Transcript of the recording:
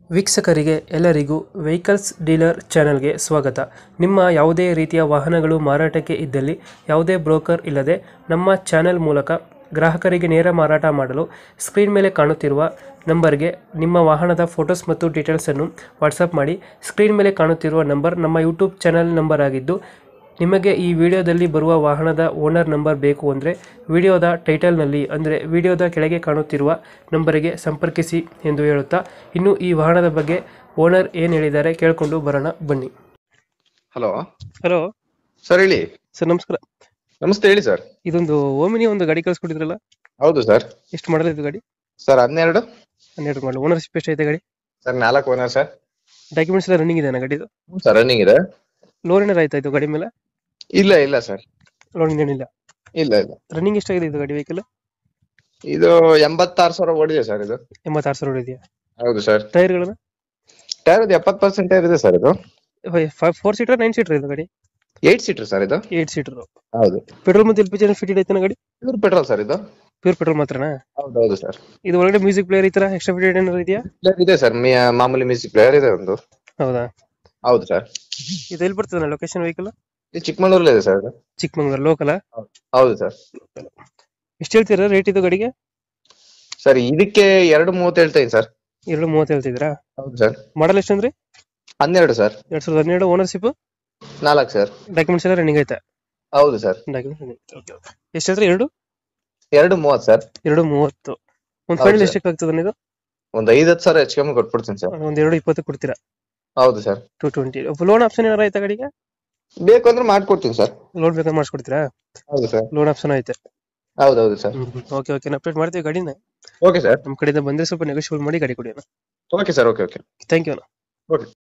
ವೀಕ್ಷಕರಿಗೆ ಎಲ್ಲರಿಗೂ vehicles dealer ಚಾನೆಲ್ಗೆ ಸ್ವಾಗತ. ನಿಮ್ಮ ಯಾವುದೇ ರೀತಿಯ ವಾಹನಗಳು ಮಾರಾಟಕ್ಕೆ ಇದ್ದಲ್ಲಿ ಯಾವುದೇ ಬ್ರೋಕರ್ ಇಲ್ಲದೆ ನಮ್ಮ ಚಾನೆಲ್ ಮೂಲಕ ಗ್ರಾಹಕರಿಗೆ ನೇರ ಮಾರಾಟ ಮಾಡಲು ಸ್ಕ್ರೀನ್ ಮೇಲೆ ಕಾಣುತ್ತಿರುವ ನಂಬರ್ಗೆ ನಿಮ್ಮ ವಾಹನದ ಫೋಟೋಸ್ ಮತ್ತು ಡೀಟೇಲ್ಸನ್ನು ವಾಟ್ಸಪ್ ಮಾಡಿ. ಸ್ಕ್ರೀನ್ ಮೇಲೆ ಕಾಣುತ್ತಿರುವ ನಂಬರ್ ನಮ್ಮ ಯೂಟ್ಯೂಬ್ ಚಾನೆಲ್ ನಂಬರ್ ಆಗಿದ್ದು, ನಿಮಗೆ ಈ ವಿಡಿಯೋದಲ್ಲಿ ಬರುವ ವಾಹನದ ಓನರ್ ನಂಬರ್ ಬೇಕು ಅಂದರೆ ವಿಡಿಯೋದ ಟೈಟಲ್ನಲ್ಲಿ ಅಂದರೆ ವಿಡಿಯೋದ ಕೆಳಗೆ ಕಾಣುತ್ತಿರುವ ನಂಬರಿಗೆ ಸಂಪರ್ಕಿಸಿ ಎಂದು ಹೇಳುತ್ತಾ, ಇನ್ನು ಈ ವಾಹನದ ಬಗ್ಗೆ ಓನರ್ ಏನು ಹೇಳಿದ್ದಾರೆ ಕೇಳಿಕೊಂಡು ಬರೋಣ ಬನ್ನಿ. ಹಲೋ ಹಲೋ ಸರ್, ಹೇಳಿ ಸರ್. ನಮಸ್ಕಾರ. ನಮಸ್ತೆ, ಹೇಳಿ ಸರ್. ಇದೊಂದು ಓಮಿನಿ ಒಂದು ಗಾಡಿ ಕಳಿಸ್ಕೊಟ್ಟಿದ್ರಲ್ಲ, ಹೌದು ಸರ್. ಎಷ್ಟು ಮಾಡಲ್ ಇದು ಗಾಡಿ? ಸರ್ 12 ಮಾಡಲ್. ಓನರ್ಶಿಪ್ ಎಷ್ಟು ಐತೆ ಗಾಡಿ? Sir 4 owner sir. ಡಾಕ್ಯುಮೆಂಟ್ಸ್ ಎಲ್ಲ ರನ್ನಿಂಗ್ ಇದೆ ಗಾಡಿದು? ಸರ್ ರನ್ನಿಂಗ್ ಇದೆ. ಲೋನ್ ಏನಾರು ಆಯ್ತಾ ಇದು ಗಾಡಿ ಮೇಲೆ? ಇಲ್ಲ ಇಲ್ಲ ಸರ್, ಲೋನ್ ಏನಿಲ್ಲ. ಇಲ್ಲ ಇಲ್ಲ. ರನ್ನಿಂಗ್ ಎಷ್ಟಾಗಿದೆ ಇದು ಗಾಡಿ ವೆಹಿಕಲ್? ಇದು 86,000 ಓಡಿದೆ ಸರ್. ಇದು 86,000 ಇದೆಯಾ? ಹೌದು ಸರ್. ಟೈರ್ಗಳನ್ನ? ಟೈರ್ 70% ಟೈರ್ ಇದೆ ಸರ್. ಇದು 4 ಸೀಟರ್ 9 ಸೀಟರ್ ಇದು ಗಾಡಿ? 8 ಸೀಟರ್ ಸರ್. ಇದು 8 ಸೀಟರ್. ಹೌದು. ಪೆಟ್ರೋಲ್ ಮತ್ತು ಎಲ್ ಪಿ ಜಿ ಫಿಟೆಡ್ ಐತೆ ಗಾಡಿ? Pure petrol sir. ಇದು ಪ್ಯೂರ್ ಪೆಟ್ರೋಲ್ ಮಾತ್ರನಾ? ಹೌದು ಹೌದು ಸರ್. ಇದು ಒಳಗಡೆ ಮ್ಯೂಸಿಕ್ ಪ್ಲೇಯರ್ ಈ ತರ ಎಕ್ಸ್ಟ್ರಾ ಫಿಟೆಡ್ ಏನಾದ್ರು ಇದೆಯಾ? ಪ್ಲೇಯರ್ ಇದೆ ಸರ್, ಮಾಮೂಲಿ ಮ್ಯೂಸಿಕ್ ಪ್ಲೇಯರ್ ಇದೆ ಒಂದು. ಹೌದಾ? ಹೌದು ಸರ್. ಇದು ಎಲ್ಲಿ ಬರ್ತದೆ ಲೊಕೇಶನ್ ವೆಹಿಕಲ್? ಇದು ಚಿಕ್ಕಮಂಗ್ಳೂರಲ್ಲಿ ಇದೆ ಸರ್. ಇದು ಚಿಕ್ಕಮಂಗ್ಳೂರು ಲೋಕಲ್? ಹೌದು ಸರ್. ಎಷ್ಟು ಹೇಳ್ತೀರಾ ರೇಟ್ ಇದು ಗಾಡಿಗೆ? ಸರ್ ಇದಕ್ಕೆ 2.30 ಹೇಳ್ತಾ ಇದ್ದೀನಿ ಸರ್. 2.30 ಹೇಳ್ತಿದ್ರಾ? ಹೌದು ಸರ್. ಮಾಡಲ್ ಎಷ್ಟು ಅಂದ್ರೆ? 12 ಸರ್. 2012. Ownership 4 sir. ಡಾಕ್ಯುಮೆಂಟ್ಸ್ ಎಲ್ಲ ರನ್ನಿಂಗ್ ಐತೆ? ಹೌದು ಸರ್. ಎಷ್ಟು ಹೇಳ್ತೀರಿ? 2.30 ಸರ್. 2.30. ಒಂದು ಫೈನಲ್ ಎಷ್ಟಕ್ಕೆ ಆಗ್ತದೆ ಇದು? ಒಂದು 5-10 ಸಾವಿರ ಹೆಚ್ಚು ಕಮ್ಮಿ ಕೊಟ್ಬಿಡ್ತೀನಿ ಸರ್. ಒಂದು 2.20 ಕೊಡ್ತೀರಾ? ಹೌದು ಸರ್. 220. ಲೋನ್ ಆಪ್ಷನ್ ಏನಾರ ಐತೆ ಗಾಡಿಗೆ? ಬೇಕು ಅಂದ್ರೆ ಮಾಡ್ಕೊಡ್ತೀನಿ ಸರ್. ಲೋನ್ ಬೇಕಾದ್ರೆ ಮಾಡಿಸ್ಕೊಡ್ತೀರಾ? ಹೌದು ಸರ್. ಲೋನ್ ಆಪ್ಷನ್ ಐತೆ? ಹೌದು ಹೌದು ಸರ್. ಓಕೆ ಓಕೆ, ಅಪ್ಡೇಟ್ ಮಾಡ್ತೀವಿ ಗಾಡಿನ. Okay sir. ನಮ್ಮ ಕಡೆಯಿಂದ ಬಂದರೆ ಸ್ವಲ್ಪ ನೆಗೋಷಿಯೇಟ್ ಮಾಡಿ ಗಾಡಿ ಕೊಡಿ. Okay sir. Okay okay. Thank you. Okay.